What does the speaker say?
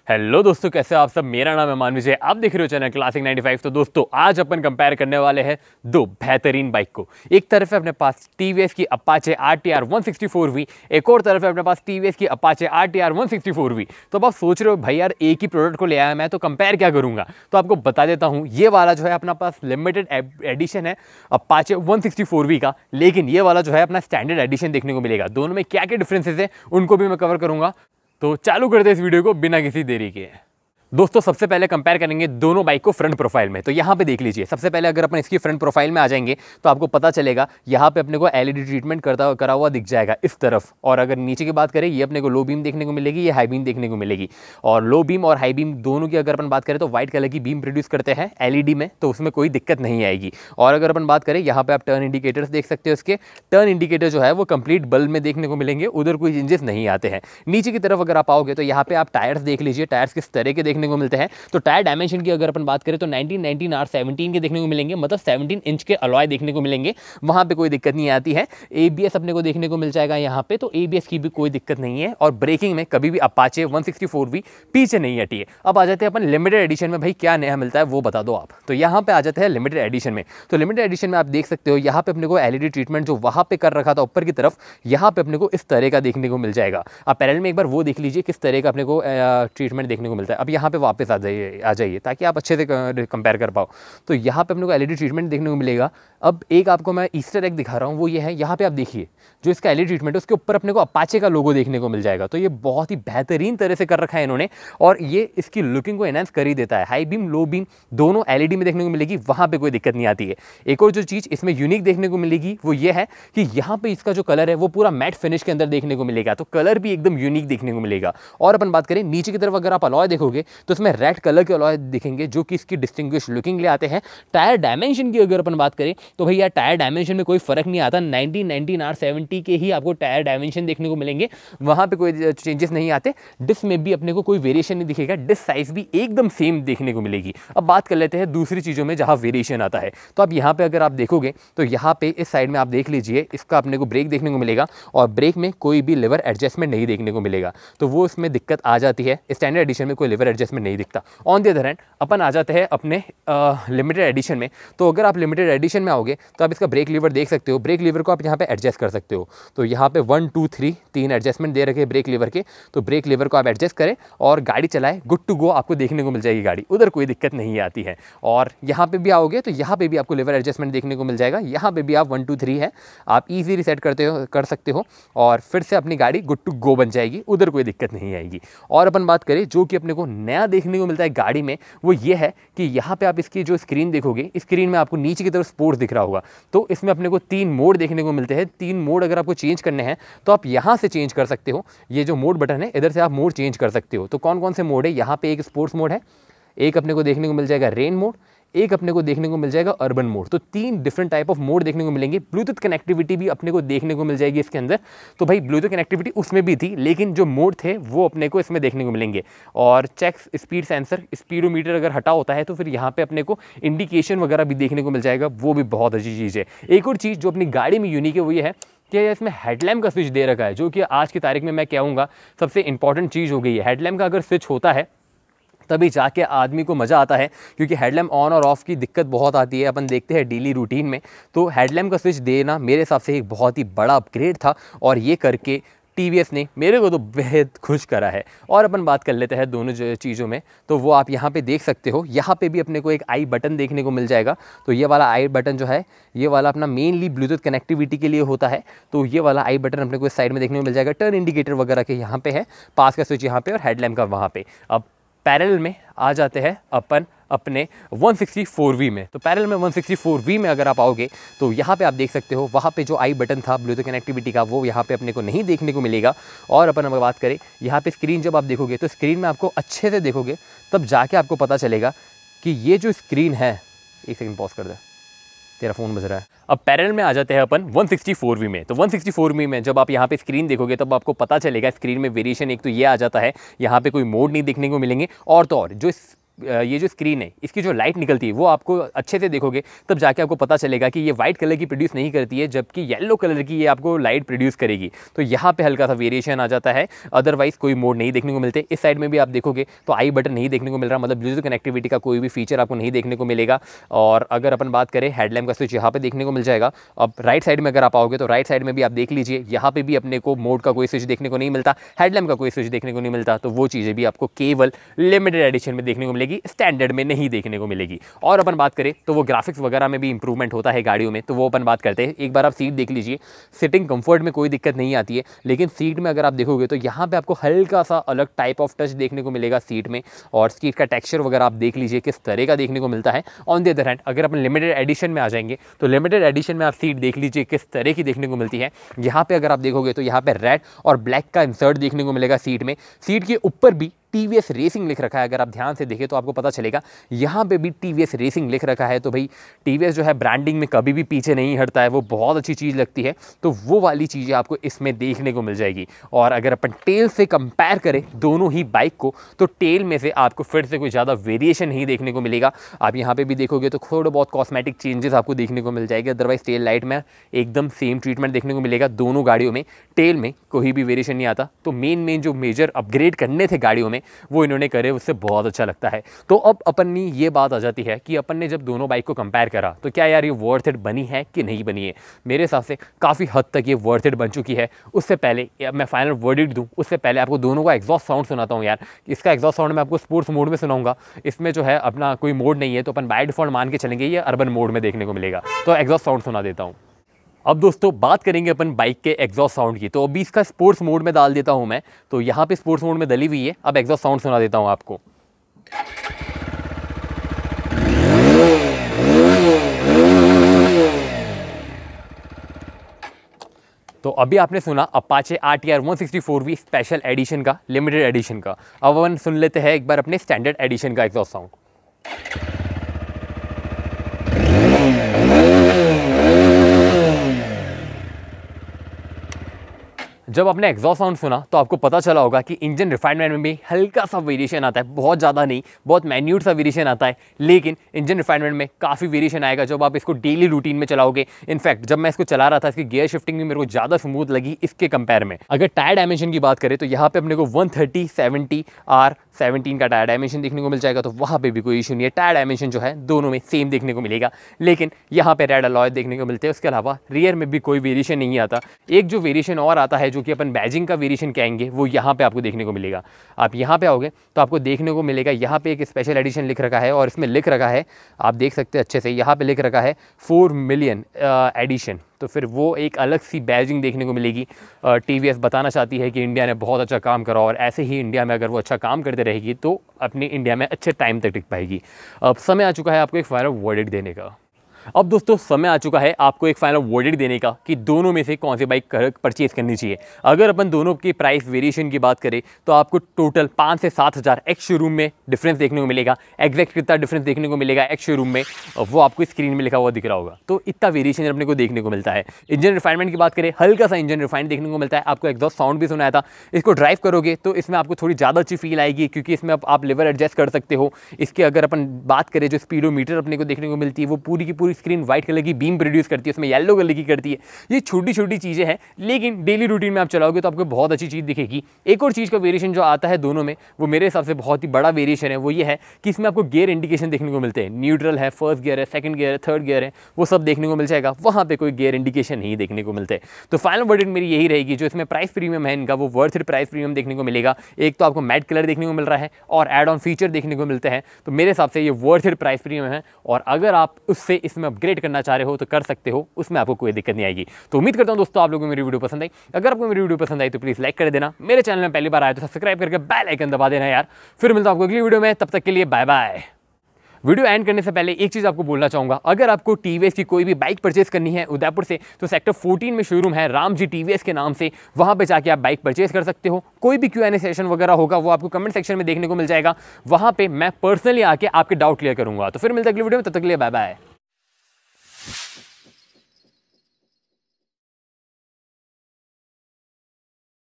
Hello दोस्तों, कैसे आप सब। मेरा नाम है मान विजय, आप देख रहे हो चैनल क्लासिक 95। तो दोस्तों आज अपन कंपेयर करने वाले हैं दो बेहतरीन बाइक को। एक तरफ है अपने पास TVS की अपाचे RTR 164V, एक और तरफ है अपने पास TVS की अपाचे RTR 164V। तो अब आप सोच रहे हो भाई यार एक ही प्रोडक्ट को ले आया मैं, तो कंपेयर क्या करूंगा। तो आपको बता देता हूं, ये वाला जो है अपना पास लिमिटेड एडिशन है अपाचे 164V का, लेकिन ये वाला जो है अपना स्टैंडर्ड एडिशन देखने को मिलेगा। दोनों में क्या क्या डिफरेंसेस है उनको भी मैं कवर करूंगा। तो चालू करते हैं इस वीडियो को बिना किसी देरी के। दोस्तों सबसे पहले कंपेयर करेंगे दोनों बाइक को फ्रंट प्रोफाइल में। तो यहाँ पे देख लीजिए, सबसे पहले अगर अपन इसकी फ्रंट प्रोफाइल में आ जाएंगे तो आपको पता चलेगा यहाँ पे अपने को LED ट्रीटमेंट करा हुआ दिख जाएगा इस तरफ। और अगर नीचे की बात करें, ये अपने को लो बीम देखने को मिलेगी, ये हाई बीम देखने को मिलेगी। और लो बीम और हाई बीम दोनों की अगर अपन बात करें तो व्हाइट कलर की बीम प्रोड्यूस करते हैं LED में, तो उसमें कोई दिक्कत नहीं आएगी। और अगर अपन बात करें, यहाँ पे आप टर्न इंडिकेटर्स देख सकते हो। इसके टर्न इंडिकेटर जो है वो कंप्लीट बल्ब में देखने को मिलेंगे, उधर कोई चेंजेस नहीं आते हैं। नीचे की तरफ अगर आप आओगे तो यहाँ पे आप टायर्स देख लीजिए, टायर्स किस तरह के देखने को मिलते हैं। तो टायर डायमेंशन की अगर अपन बात करें तो 19 R17 के देखने को मिलेंगे, मतलब 17 इंच के अलॉय देखने को मिलेंगे। वहां पे कोई दिक्कत नहीं आती है। ABS अपने को देखने को मिल जाएगा यहाँ पे, तो ABS की भी कोई दिक्कत नहीं है। और ब्रेकिंग में कभी भी अपाचे 164V पीछे नहीं हटी है। अब आ जाते हैं अपन लिमिटेड एडिशन में। भाई क्या नया मिलता है वो बता दो आप। तो यहाँ पे आ जाते हैं लिमिटेड एडिशन में। तो लिमिटेड एडिशन में आप देख सकते हो यहाँ पे अपने को LED ट्रीटमेंट जो वहां पे कर रखा था ऊपर की तरफ, यहाँ पे अपने को इस तरह का देखने को मिल जाएगा। आप पैरेलल में एक बार वो देख लीजिए किस तरह का अपने को ट्रीटमेंट देखने को मिलता है। अब यहाँ पे वापस आ जाइए ताकि आप अच्छे से कंपेयर कर पाओ। तो यहाँ पे अपने को LED ट्रीटमेंट देखने को मिलेगा। अब एक आपको मैं ईस्टर एग दिखा रहा हूँ, वो ये है, यहाँ पे आप देखिए जो इसका LED ट्रीटमेंट है उसके ऊपर अपने को अपाचे का लोगो देखने को मिल जाएगा। तो ये बहुत ही बेहतरीन तरह से कर रखा है इन्होंने, और ये इसकी लुकिंग को एनहांस कर ही देता है। हाई बीम लो बीम दोनों LED में देखने को मिलेगी, वहाँ पे कोई दिक्कत नहीं आती है। एक और जो चीज़ इसमें यूनिक देखने को मिलेगी वो ये है कि यहाँ पे इसका जो कलर है वो पूरा मैट फिनिश के अंदर देखने को मिलेगा। तो कलर भी एकदम यूनिक देखने को मिलेगा। और अपन बात करें नीचे की तरफ, अगर आप अलॉय देखोगे तो इसमें रेड कलर के अलॉय दिखेंगे जो कि इसकी डिस्टिंग्विश लुकिंग ले आते हैं। टायर डायमेंशन की अगर अपन बात करें तो भैया टायर डायमेंशन में कोई फर्क नहीं आता। 19 R70 के ही आपको टायर डायमेंशन देखने को मिलेंगे, वहां पे कोई चेंजेस नहीं आते। डिस्क में भी अपने को कोई वेरिएशन नहीं दिखेगा, डिस्क साइज भी एकदम सेम देखने को मिलेगी। अब बात कर लेते हैं दूसरी चीज़ों में जहां वेरिएशन आता है। तो अब यहाँ पे अगर आप देखोगे तो यहाँ पे इस साइड में आप देख लीजिए, इसका अपने को ब्रेक देखने को मिलेगा, और ब्रेक में कोई भी लिवर एडजस्टमेंट नहीं देखने को मिलेगा। तो वो इसमें दिक्कत आ जाती है। स्टैंडर्ड एडिशन में कोई लिवर एडजस्टमेंट नहीं दिखता। ऑन द अदर हैंड अपन आ जाते हैं अपने लिमिटेड एडिशन में। तो अगर आप लिमिटेड एडिशन में आओगे तो आप इसका ब्रेक लीवर देख सकते हो। ब्रेक लीवर को आप यहाँ पे एडजस्ट कर सकते हो। तो यहाँ पे 1 2 3 3 एडजस्टमेंट दे रखे हैं ब्रेक लीवर के। तो ब्रेक लीवर को आप एडजस्ट करें और गाड़ी चलाएं, गुड टू गो आपको देखने को मिल जाएगी गाड़ी, उधर कोई दिक्कत नहीं आती है। और यहाँ पे भी आओगे तो यहाँ पे भी आपको लीवर एडजस्टमेंट देखने को मिल जाएगा। यहाँ पे भी आप 1 2 3 है, आप ईजिली सेट कर सकते हो और फिर से अपनी गाड़ी गुड टू गो बन जाएगी, उधर कोई दिक्कत नहीं आएगी। और अपन बात करें जो कि अपने को नया देखने को मिलता है गाड़ी में, वो ये है कि यहाँ पे आप इसकी जो स्क्रीन देखोगे, स्क्रीन में आपको नीचे की तरफ स्पोर्ट्स दिख रहा होगा। तो इसमें अपने को 3 मोड देखने को मिलते हैं। 3 मोड अगर आपको चेंज करने हैं तो आप यहाँ से चेंज कर सकते हो। ये जो मोड बटन है इधर से आप मोड चेंज कर सकते हो। तो कौन कौन से मोड है, यहाँ पे एक स्पोर्ट्स मोड है, एक अपने को देखने को मिल जाएगा रेन मोड, एक अपने को देखने को मिल जाएगा अर्बन मोड। तो 3 डिफरेंट टाइप ऑफ मोड देखने को मिलेंगे। ब्लूटूथ कनेक्टिविटी भी अपने को देखने को मिल जाएगी इसके अंदर। तो भाई ब्लूटूथ कनेक्टिविटी उसमें भी थी, लेकिन जो मोड थे वो अपने को इसमें देखने को मिलेंगे। और चेक स्पीड सेंसर, स्पीडोमीटर अगर हटा होता है तो फिर यहाँ पे अपने को इंडिकेशन वगैरह भी देखने को मिल जाएगा, वो भी बहुत अच्छी चीज़ है। एक और चीज़ जो अपनी गाड़ी में यूनिक है वो ये है कि इसमें हेडलैम्प का स्विच दे रखा है, जो कि आज की तारीख में मैं कहूँगा सबसे इंपॉर्टेंट चीज़ हो गई है। हेडलैम्प का अगर स्विच होता है तभी जाके आदमी को मज़ा आता है, क्योंकि हेडलैम्प ऑन और ऑफ की दिक्कत बहुत आती है, अपन देखते हैं डेली रूटीन में। तो हेडलैम्प का स्विच देना मेरे हिसाब से एक बहुत ही बड़ा अपग्रेड था, और ये करके TVS ने मेरे को तो बेहद खुश करा है। और अपन बात कर लेते हैं दोनों चीज़ों में, तो वो आप यहाँ पे देख सकते हो। यहाँ पे भी अपने को एक आई बटन देखने को मिल जाएगा। तो ये वाला आई बटन जो है, ये वाला अपना मेनली ब्लूटूथ कनेक्टिविटी के लिए होता है। तो ये वाला आई बटन अपने को इस साइड में देखने को मिल जाएगा। टर्न इंडिकेटर वगैरह के यहाँ पे है, पास का स्विच यहाँ पे और हेडलैम्प का वहाँ पे। अब पैरेलल में आ जाते हैं अपन अपने 164V में। तो पैरेलल में 164V में अगर आप आओगे तो यहाँ पे आप देख सकते हो, वहाँ पे जो आई बटन था ब्लूटूथ कनेक्टिविटी का, वो यहाँ पे अपने को नहीं देखने को मिलेगा। और अपन अगर बात करें यहाँ पे स्क्रीन, जब आप देखोगे तो स्क्रीन में आपको अच्छे से देखोगे तब जाके आपको पता चलेगा कि ये जो स्क्रीन है, एक सेकंड पॉज कर दे, तेरा फ़ोन बज रहा है। अब पैरेलल में आ जाते हैं अपन 164V में। तो 164V में जब आप यहाँ पे स्क्रीन देखोगे तब आपको पता चलेगा स्क्रीन में वेरिएशन एक तो ये आ जाता है, यहाँ पे कोई मोड नहीं देखने को मिलेंगे। और तो और जो ये जो स्क्रीन है इसकी जो लाइट निकलती है वो आपको अच्छे से देखोगे तब जाके आपको पता चलेगा कि ये वाइट कलर की प्रोड्यूस नहीं करती है, जबकि येलो कलर की ये आपको लाइट प्रोड्यूस करेगी। तो यहाँ पे हल्का सा वेरिएशन आ जाता है, अदरवाइज कोई मोड नहीं देखने को मिलते। इस साइड में भी आप देखोगे तो आई बटन नहीं देखने को मिल रहा, मतलब ब्लूटूथ कनेक्टिविटी का कोई भी फीचर आपको नहीं देखने को मिलेगा। और अगर अपन बात करें हेडलैम्प का स्विच यहाँ पे देखने को मिल जाएगा। अब राइट साइड में अगर आप आओगे तो राइट साइड में भी आप देख लीजिए, यहाँ पे भी अपने को मोड का कोई स्विच देखने को नहीं मिलता, हेडलैम्प का कोई स्विच देखने को नहीं मिलता। तो वो चीज़ें भी आपको केवल लिमिटेड एडिशन में देखने को मिलेगी, स्टैंडर्ड में नहीं देखने को मिलेगी। और अपन बात करें तो वो ग्राफिक्स वगैरह में भी इंप्रूवमेंट होता है गाड़ियों में, तो वो अपन बात करते हैं। एक बार आप सीट देख लीजिए, सिटिंग कंफर्ट में कोई दिक्कत नहीं आती है, लेकिन सीट में अगर आप देखोगे तो यहाँ पे आपको हल्का सा अलग टाइप ऑफ टच देखने को मिलेगा सीट में। और सीट का टेक्सचर वगैरह आप देख लीजिए किस तरह का देखने को मिलता है। ऑन द अदर हैंड अगर अपन लिमिटेड एडिशन में आ जाएंगे तो लिमिटेड एडिशन में आप सीट देख लीजिए किस तरह की देखने को मिलती है। यहाँ पे अगर आप देखोगे तो यहाँ पे रेड और ब्लैक का इंसर्ट देखने को मिलेगा सीट में। सीट के ऊपर भी TVS रेसिंग लिख रखा है, अगर आप ध्यान से देखें तो आपको पता चलेगा यहाँ पे भी TVS रेसिंग लिख रखा है। तो भाई TVS जो है ब्रांडिंग में कभी भी पीछे नहीं हटता है, वो बहुत अच्छी चीज़ लगती है। तो वो वाली चीज़ें आपको इसमें देखने को मिल जाएगी। और अगर अपन टेल से कंपेयर करें दोनों ही बाइक को तो टेल में से आपको फिर से कोई ज़्यादा वेरिएशन नहीं देखने को मिलेगा। आप यहाँ पर भी देखोगे तो थोड़ा बहुत कॉस्मेटिक चेंजेस आपको देखने को मिल जाएगी, अदरवाइज टेल लाइट में एकदम सेम ट्रीटमेंट देखने को मिलेगा दोनों गाड़ियों में। टेल में कोई भी वेरिएशन नहीं आता। तो मेन जो मेजर अपग्रेड करने थे गाड़ियों में वो इन्होंने करे, उससे बहुत अच्छा लगता है। तो अब अपन ने ये बात आ जाती है कि अपन ने जब दोनों बाइक को कंपेयर करा तो क्या यार ये वर्थ इट बनी है कि नहीं बनी है। मेरे हिसाब से काफ़ी हद तक ये वर्थ इट बन चुकी है। उससे पहले मैं फाइनल वर्डिक्ट दूं उससे पहले आपको दोनों का एग्जॉस्ट साउंड सुनाता हूँ यार। इसका एग्जॉस्ट साउंड मैं आपको स्पोर्ट्स मोड में सुनाऊंगा। इसमें जो है अपना कोई मोड नहीं है, तो अपन बाय डिफॉल्ट मान के चलेंगे ये अर्बन मोड में देखने को मिलेगा। तो एग्जॉस्ट साउंड सुना देता हूँ। अब दोस्तों बात करेंगे अपन बाइक के एग्जॉस्ट साउंड की। तो अभी इसका स्पोर्ट्स मोड में डाल देता हूं मैं, तो यहाँ पे स्पोर्ट्स मोड में डली हुई है। अब एग्जॉस्ट साउंड सुना देता हूं आपको। तो अभी आपने सुना Apache RTR 164V special edition का, लिमिटेड एडिशन का। अब अपन सुन लेते हैं एक बार अपने स्टैंडर्ड एडिशन का एग्जॉस्ट साउंड। जब आपने एग्जॉस्ट साउंड सुना तो आपको पता चला होगा कि इंजन रिफाइनमेंट में भी हल्का सा वेरिएशन आता है, बहुत ज़्यादा नहीं, बहुत मैन्यूट सा वेरिएशन आता है। लेकिन इंजन रिफाइनमेंट में काफ़ी वेरिएशन आएगा जब आप इसको डेली रूटीन में चलाओगे। इनफैक्ट जब मैं इसको चला रहा था इसकी गियर शिफ्टिंग भी मेरे को ज़्यादा स्मूथ लगी इसके कंपेयर में। अगर टायर डायमेंशन की बात करें तो यहाँ पे अपने को 130 70 R17 का टायर डायमेंशन देखने को मिल जाएगा। तो वहाँ पे भी कोई इशू नहीं है, टायर डायमेंशन जो है दोनों में सेम देखने को मिलेगा। लेकिन यहाँ पे रेड अलॉय देखने को मिलते हैं, उसके अलावा रियर में भी कोई वेरिएशन नहीं आता। एक जो वेरिएशन और आता है जो कि अपन बैजिंग का वेरिएशन कहेंगे वो यहाँ पे आपको देखने को मिलेगा। आप यहाँ पे आओगे तो आपको देखने को मिलेगा यहाँ पे एक स्पेशल एडिशन लिख रखा है और इसमें लिख रखा है, आप देख सकते हैं अच्छे से, यहाँ पे लिख रखा है 4 मिलियन एडिशन। तो फिर वो एक अलग सी बैजिंग देखने को मिलेगी। TVS बताना चाहती है कि इंडिया ने बहुत अच्छा काम करा और ऐसे ही इंडिया में अगर वो अच्छा काम करते रहेगी तो अपनी इंडिया में अच्छे टाइम तक टिक पाएगी। अब समय आ चुका है आपको एक फाइनल वर्डिक्ट देने का। अब दोस्तों समय आ चुका है आपको एक फाइनल वर्डिक्ट देने का कि दोनों में से कौन सी बाइक परचेज करनी चाहिए। अगर अपन दोनों की प्राइस वेरिएशन की बात करें तो आपको टोटल 5 से 7 हज़ार एक्स शोरूम में डिफरेंस देखने को मिलेगा। एग्जैक्ट कितना डिफरेंस देखने को मिलेगा एक्स शोरूम में वो आपको स्क्रीन में लिखा हुआ दिख रहा होगा। तो इतना वेरिएशन अपने को देखने को मिलता है। इंजन रिफाइनमेंट की बात करें, हल्का सा इंजन रिफाइन देखने को मिलता है। आपको एग्जॉस्ट साउंड भी सुनाया था। इसको ड्राइव करोगे तो इसमें आपको थोड़ी ज़्यादा अच्छी फील आएगी क्योंकि इसमें आप लेवल एडजस्ट कर सकते हो। इसके अगर अपन बात करें जो स्पीडोमीटर अपने को देखने को मिलती है वो पूरी की पूरी स्क्रीन व्हाइट कलर की बीम प्रोड्यूस करती है, उसमें येलो कलर की करती है। ये छोटी छोटी चीज़ें हैं लेकिन डेली रूटीन में आप चलाओगे तो आपको बहुत अच्छी चीज़ दिखेगी। एक और चीज़ का वेरिएशन जो आता है दोनों में वो मेरे हिसाब से बहुत ही बड़ा वेरिएशन है, वो ये है कि इसमें आपको गियर इंडिकेशन देखने को मिलते हैं। न्यूट्रल है, फर्स्ट गियर है, सेकंड गियर है, थर्ड गियर है, वो सब देखने को मिल जाएगा। वहाँ पे कोई गियर इंडिकेशन नहीं देखने को मिलते। तो फाइनल वर्डिक्ट मेरी यही रहेगी, जो इसमें प्राइस प्रीमियम है इनका वो वर्थ इट प्राइस प्रीमियम देखने को मिलेगा। एक तो आपको मैट कलर देखने को मिल रहा है और एड ऑन फीचर देखने को मिलते हैं। तो मेरे हिसाब से ये वर्थ इट प्राइस प्रीमियम है और अगर आप उससे इसमें अपग्रेड करना चाह रहे हो तो कर सकते हो, उसमें आपको कोई दिक्कत नहीं आएगी। तो उम्मीद करता हूं दोस्तों आप लोगों को मेरी वीडियो पसंद आई। अगर आपको मेरी वीडियो पसंद आई तो प्लीज लाइक कर देना। मेरे चैनल में पहली बार आए तो सब्सक्राइब करके बेल आइकन दबा देना यार। फिर मिलता हूं आपको अगली वीडियो में, तब तक के लिए बाय बाय। वीडियो एंड करने से पहले एक चीज़ आपको बोलना चाहूँगा, अगर आपको TVS की कोई भी बाइक परचेज करनी है उदयपुर से तो सेक्टर 14 में शोरूम है राम जी TVS के नाम से, वहाँ पे जाके आप बाइक परचेज कर सकते हो। कोई भी Q&A सेशन वगैरह होगा वो आपको कमेंट सेक्शन में देखने को मिल जाएगा। वहाँ पे मैं पर्सनली आके आपके डाउट क्लियर करूँगा। तो फिर मिलता है अगली वीडियो में, तब तक के लिए बाय बाय।